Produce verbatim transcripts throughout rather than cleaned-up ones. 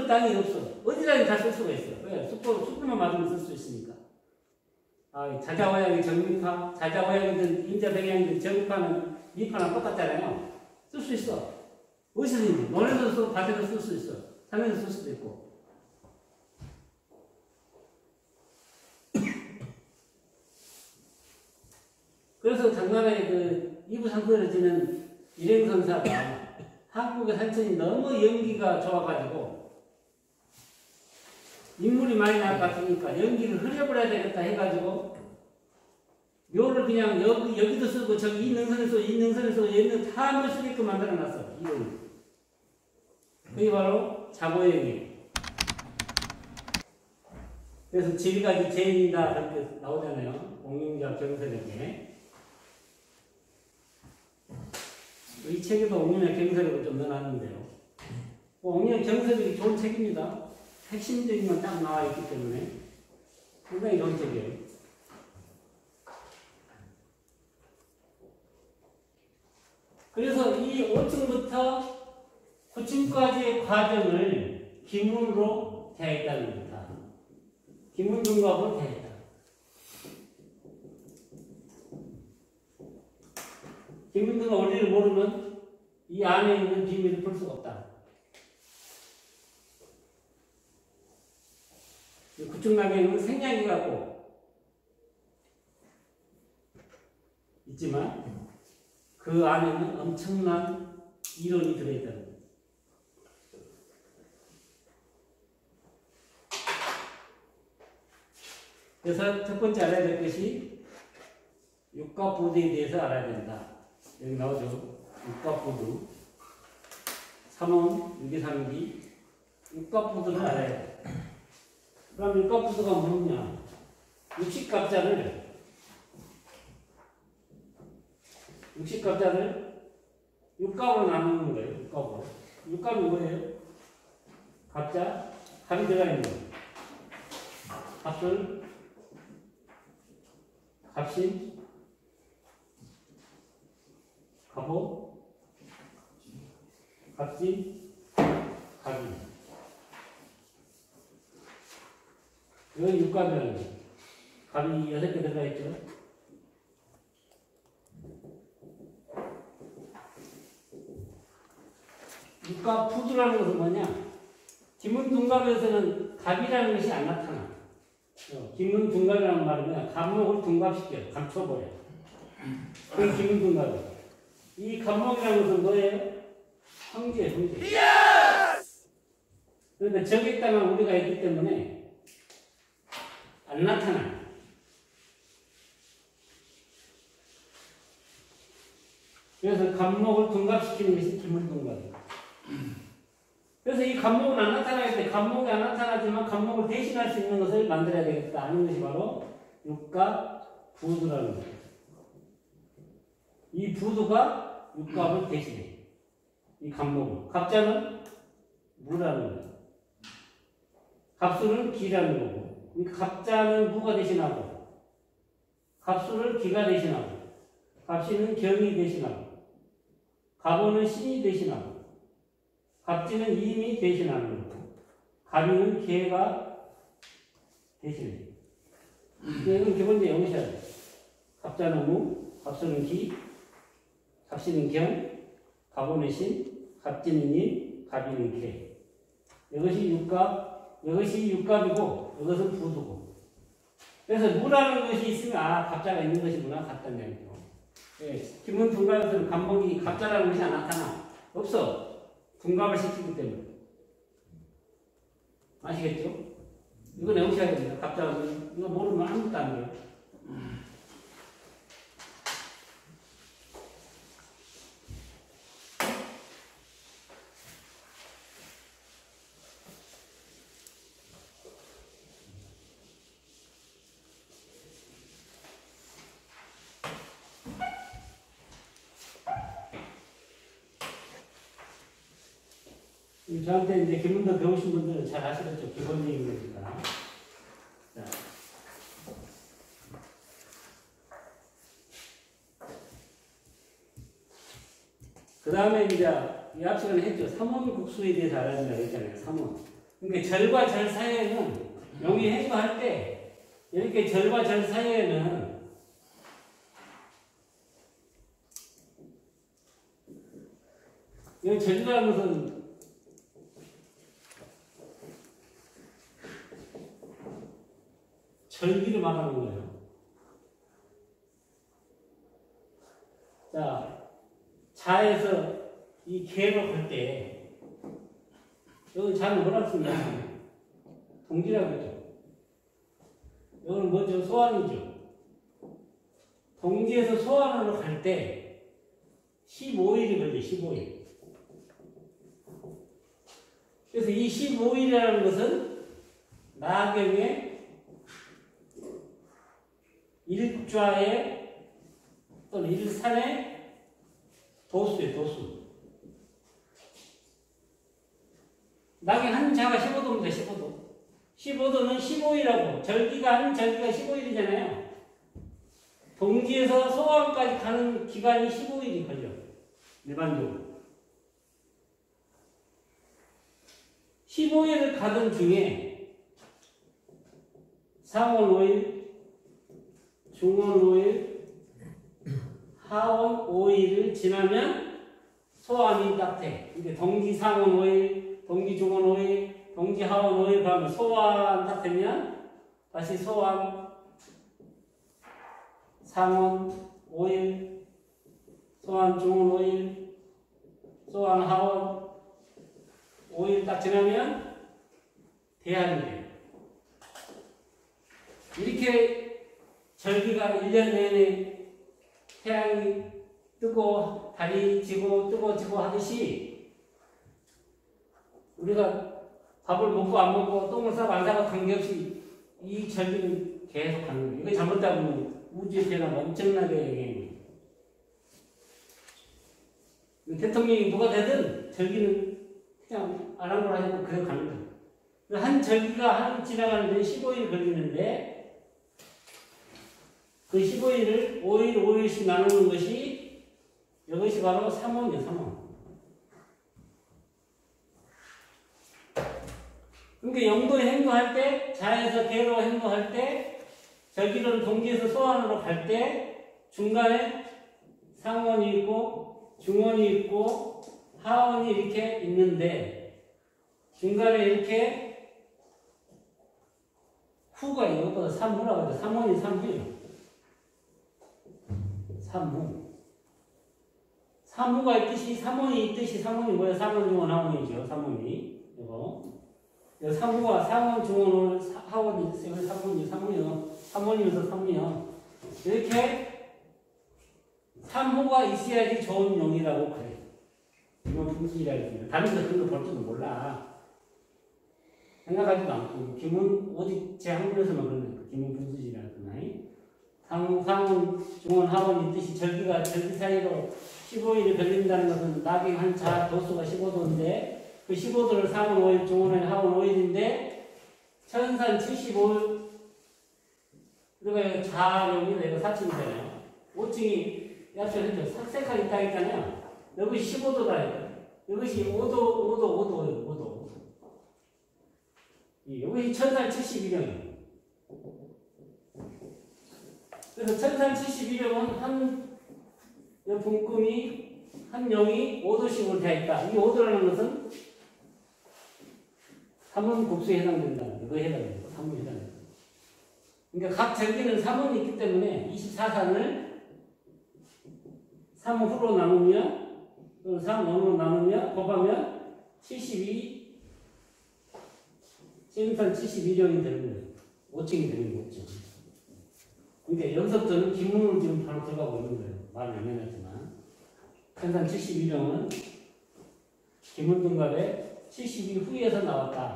단위 없어. 어디라든 다 쓸 수가 있어. 왜? 수법, 수법만 맞으면 쓸 수 있으니까. 아, 자자호양이 정미파, 자자호양이든 인자백양이든 정미파는 미파랑 똑같잖아요. 쓸 수 있어. 어디서든지. 논에서 쓰고 밭에서 쓸 수 있어. 산에서 쓸 수도 있고. 그래서 장나라의 그 이부상권을 지는 일행선사가 한국의 산천이 너무 연기가 좋아가지고 인물이 많이 나올 것 같으니까 연기를 흐려버려야 되겠다 해가지고 묘를 그냥 여기, 여기도 쓰고 저기 이 능선에 쓰고 이 능선에 쓰고 얘는 다 한번 쓰게끔 만들어놨어. 이름을. 그게 바로 자보영이에요. 그래서 지리가지 제인이다 이렇게 나오잖아요. 옥룡자 경설에게. 이 책에도 옥룡자 경설을 좀 넣어놨는데요. 옥룡자 경설이 좋은 책입니다. 핵심적인 건 딱 나와 있기 때문에 상당히 좋은 책이에요. 그래서 이 오 층부터 구 층까지의 과정을 기문으로 대했다는 겁니다. 기문등급으로 대했다. 기문등급 원리를 모르면 이 안에 있는 비밀을 풀 수가 없다. 구층락에는 생략이 갖고 있지만 그 안에는 엄청난 이론이 들어있다는 거예요. 그래서 첫 번째 알아야 될 것이 육가보드에 대해서 알아야 된다. 여기 나오죠. 육가보드. 삼원, 유기삼기. 육가보드를 알아야 돼. 그럼 육가보드가 뭐냐? 육식갑자를 육식갑자를 육갑으로 나누는 거예요. 육갑으로. 육갑이 뭐예요? 갑자, 갑이 들어가 있는 거예요. 갑술, 갑신, 갑오, 갑진, 갑인. 이건 육갑이라는 거예요. 갑이 여섯 개 들어가 있죠. 육갑 푸드라는 것은 뭐냐? 기문둔갑에서는 갑이라는 것이 안 나타나. 기문둔갑이라는 말은 그냥 갑목을 둔갑시켜요. 감춰버려. 그게 기문둔갑이에요. 이 갑목이라는 것은 뭐예요? 황제, 황제. 그런데 저기 땅은 우리가 있기 때문에 안 나타나요. 그래서 갑목을 둔갑시키는 것이 기문둔갑이에요. 그래서 이 갑목은 안 나타나기 때문에 갑목이 안 나타나지만 갑목을 대신할 수 있는 것을 만들어야 되겠다 하는 것이 바로 육갑 부두라는 거예요. 이 부두가 육갑을 대신해. 이 갑목을. 갑자는 무라는 거예요. 갑수는 기라는 거고. 이 갑자는 무가 대신하고 갑수를 기가 대신하고 갑신은 경이 대신하고 갑오는 신이 대신하고 갑진은 임이 대신하는 거고 갑인은 개가 대신해요. 이건 기본적으로 영셔야 돼요. 갑자는 무, 갑수는 기, 갑신은 경, 갑오는 신, 갑진은 임, 갑인은 개. 이것이 육갑, 이것이 육갑이고 이것은 부두고. 그래서 무라는 것이 있으면 아 갑자가 있는 것이구나 같다는 얘기죠. 예, 기본 둔갑에서는 갑목이 갑자라는 것이 안 나타나. 없어. 둔갑을 시키기 때문에. 아시겠죠? 이거 외우셔야 됩니다. 갑자기. 이거 모르면 아무것도 안 돼요. 저한테 이제 기문도 배우신 분들은 잘 아시겠죠? 기본적인 거니까. 자. 그 다음에 이제 이 앞시간에 했죠. 삼원국수에 대해서 알아야 된다고 했잖아요. 삼원. 그러니까 절과 절 사이에는 용이 행거할 때 이렇게 절과 절 사이에는 이 절이라는 것은 절기를 말하는 거예요. 자, 자에서 이 개로 갈 때, 여기 자는 뭐라고 쓰냐? 동지라고 그러죠. 여기는 뭐죠? 소환이죠. 동지에서 소환으로 갈 때, 십오 일이 걸려요, 십오 일. 그래서 이 십오 일이라는 것은 나경의 일좌의 또는 일산의 도수예요, 도수. 낙의 한 자가 십오 도입니다, 십오 도. 십오 도는 십오 일이라고. 절기가 한 절기가 십오 일이잖아요. 동지에서 소환까지 가는 기간이 십오 일이 걸려. 일반적으로. 십오 일을 가던 중에 상원 오 일, 중원 오 일, 하원 오 일을 지나면 소환이 딱 돼. 이게 동지 상원 오 일, 동지 중원 오 일, 동지 하원 오 일 가면 소환 딱 되면 다시 소환 상원 오 일, 소환 중원 오 일, 소환 하원 오 일 딱 지나면 대한이 돼요. 이렇게 절기가 일 년 내내 태양이 뜨고 달이 지고 뜨고 지고 하듯이 우리가 밥을 먹고 안 먹고 똥을 싸고 안 싸고 관계없이 이 절기는 계속 가는 거예요. 이거 잘못하면 우주의 변화가 엄청나게 영향해요. 대통령이 누가 되든 절기는 그냥 안 한 거라 해도 그대로 가는 거예요. 한 절기가 한 지나가는데 십오 일 걸리는데 그 십오 일을 오 일, 오 일씩 나누는 것이 이것이 바로 삼원이에요, 삼원. 그러니까 영도에 행동할 때, 자에서 개로 행동할 때, 절기는 동지에서 소환으로 갈 때, 중간에 상원이 있고, 중원이 있고, 하원이 이렇게 있는데, 중간에 이렇게 후가 이것보다 삼후라고 하죠. 삼원이 삼후예요. 삼후. 삼후가 있듯이, 삼원이 있듯이, 삼원이 뭐야? 삼원, 중원, 하원이죠. 삼원이. 이거. 삼후가 상원, 중원, 하원이 있어요. 삼원이, 삼원이요. 삼원이면서 삼이요. 이렇게 삼후가 있어야지 좋은 용이라고 그래요. 이건 분수이라 했습니다. 다른 데 그런 거 볼 줄도 몰라. 생각하지도 않고. 기문, 오직 제 한글에서만 그러는 거예요. 기문 분수이라 했구나. 상원, 상원, 중원, 하원 있듯이 절기가 절기 사이로 십오 일이 걸린다는 것은 낙의 한 자 도수가 십오 도인데 그 십오 도를 상원 오 일, 중원 오 일, 하원 오 일인데 천산 칠십오 일 그러니까 자용이 내가 사층이잖아요. 오층이 약속했죠. 색깔이 있다 했잖아요. 이것이 십오 도다. 이것이 오 도, 오 도, 오 도예요. 오 도. 이것이 천산 칠십일 형이에요. 그래서 천산 칠십일 형은 한 분금이 한 영이 오 도씩으로 되어 있다. 이 오 도라는 것은 삼원 국수에 해당된다. 이거에 해당된다. 삼원에 해당된다. 그러니까 각 절기는 삼원이 있기 때문에 이십사 산을 삼 후로 나누면 또는 삼 원으로 나누면 곱하면 칠십이 천산 칠십일 형이 되는 거예요. 오 층이 되는 거죠. 그러니까 여기서부터는 기문으로 지금 바로 들어가고 있는 거예요. 말은 안 해놨지만. 천산 칠십일 형은 기문 등갑에 칠십 일 후에서 나왔다.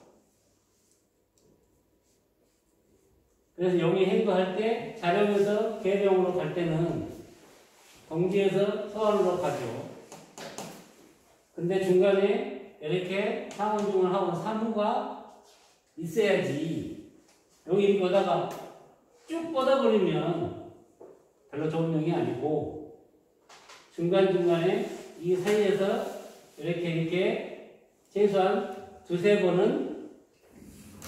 그래서 용이 행도할 때 자령에서 계령으로 갈 때는 동지에서 서원으로 가죠. 근데 중간에 이렇게 상원, 중원, 하원, 삼후가 있어야지. 용이 이거다가 쭉 뻗어버리면 별로 좋은 용이 아니고 중간중간에 이 사이에서 이렇게 이렇게 최소한 두세 번은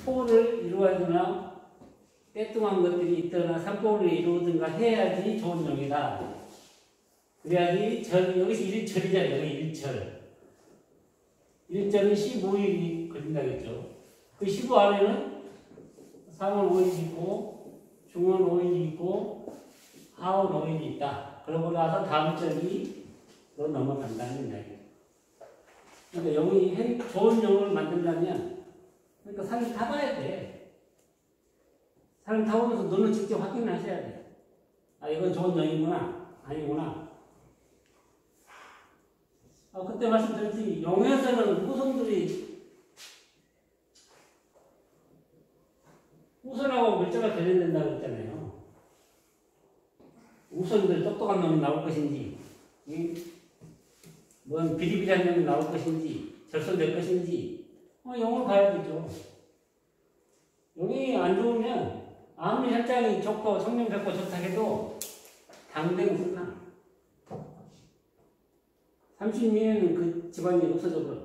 포를 이루어주나 떼뚱한 것들이 있거나 삼포를 이루든가 해야지 좋은 용이다. 그래야지 절, 여기서 일철이잖아요. 여기 일철. 일절은 십오 일이 걸린다겠죠. 그 십오 안에는 삼월 오 일이 있고, 중월 오 일이 있고, 하월 오 일이 있다. 그러고 나서 다음 절이 너 넘어간다는 이야기예요. 그러니까 영이 좋은 영을 만들려면, 그러니까 산을 타봐야 돼. 산을 타보면서 너는 직접 확인을 하셔야 돼. 아, 이건 좋은 영이구나. 아니구나. 아, 그때 말씀드렸지, 용에서는 후손들이 후손하고 물자가 관련된다고 했잖아요. 후손들 똑똑한 놈이 나올 것인지, 뭔 비리비리한 놈이 나올 것인지, 절손될 것인지, 어, 용을 봐야 되죠. 용이 안 좋으면 아무리 혈장이 좋고 성령 좋고 좋다 해도 당대는 끝나. 삼십 년에는 그 집안이 없어져 버려.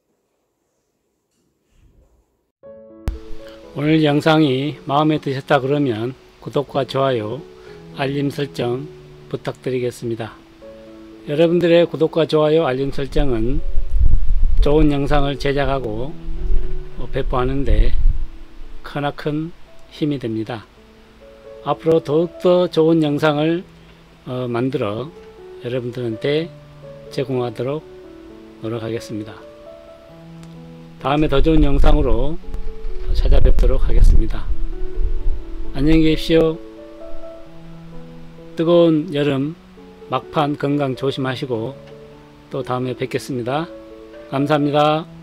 오늘 영상이 마음에 드셨다 그러면 구독과 좋아요, 알림 설정 부탁드리겠습니다. 여러분들의 구독과 좋아요, 알림 설정은 좋은 영상을 제작하고 배포하는데 크나큰 힘이 됩니다. 앞으로 더욱더 좋은 영상을 어, 만들어 여러분들한테 제공하도록 노력하겠습니다. 다음에 더 좋은 영상으로 찾아뵙도록 하겠습니다. 안녕히 계십시오. 뜨거운 여름 막판 건강 조심하시고 또 다음에 뵙겠습니다. 감사합니다.